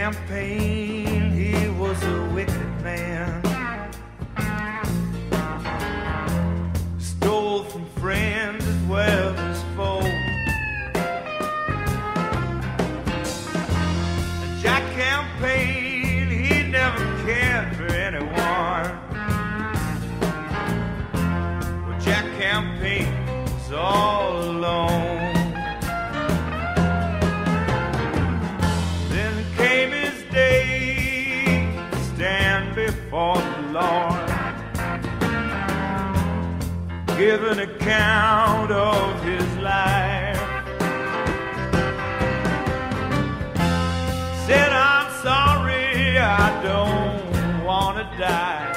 campaign, he was a wicked man. Stole from friends as well as foes. And Jack Campaign, he never cared for anyone. Well, Jack Campaign was all alone. For the Lord, give an account of his life. Said, I'm sorry, I don't want to die.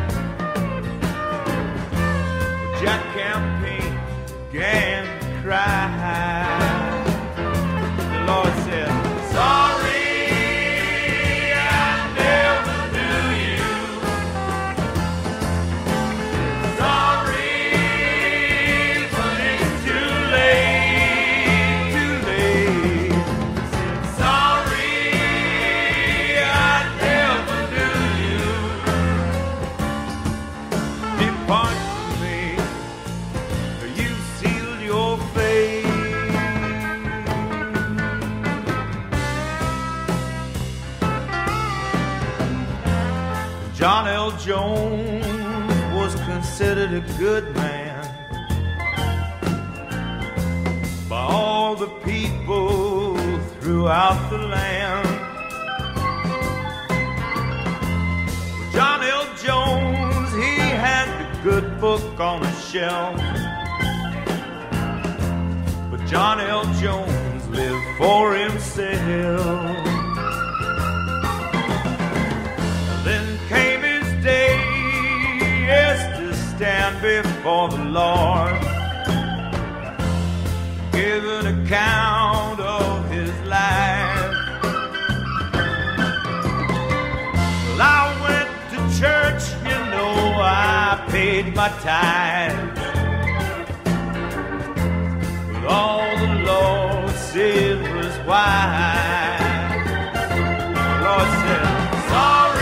Jack Campaign began to cry. The Lord said, sorry, John L. Jones was considered a good man by all the people throughout the land. John L. Jones, he had the good book on a shelf, but John L. Jones lived for himself. Then came his day, yes, to stand before the Lord, give an account of his life. Well, I went to church, you know, I paid my tithes, but all the Lord said was why. The Lord said, sorry,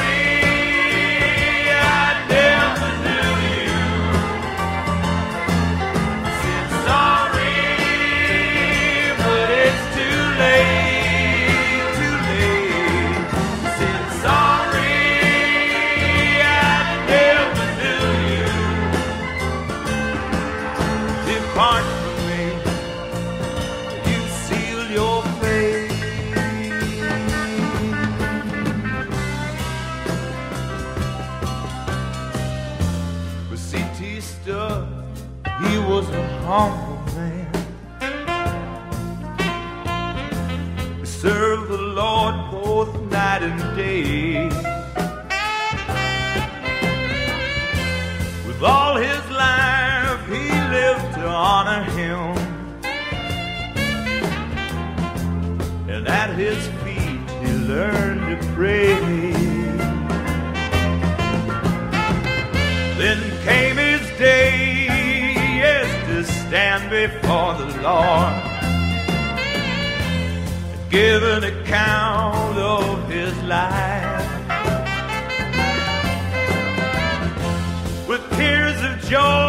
he was a humble man. He served the Lord both night and day. With all his life he lived to honor him, and at his feet he learned to pray. Then came his day, yes, to stand before the Lord and give an account of his life. With tears of joy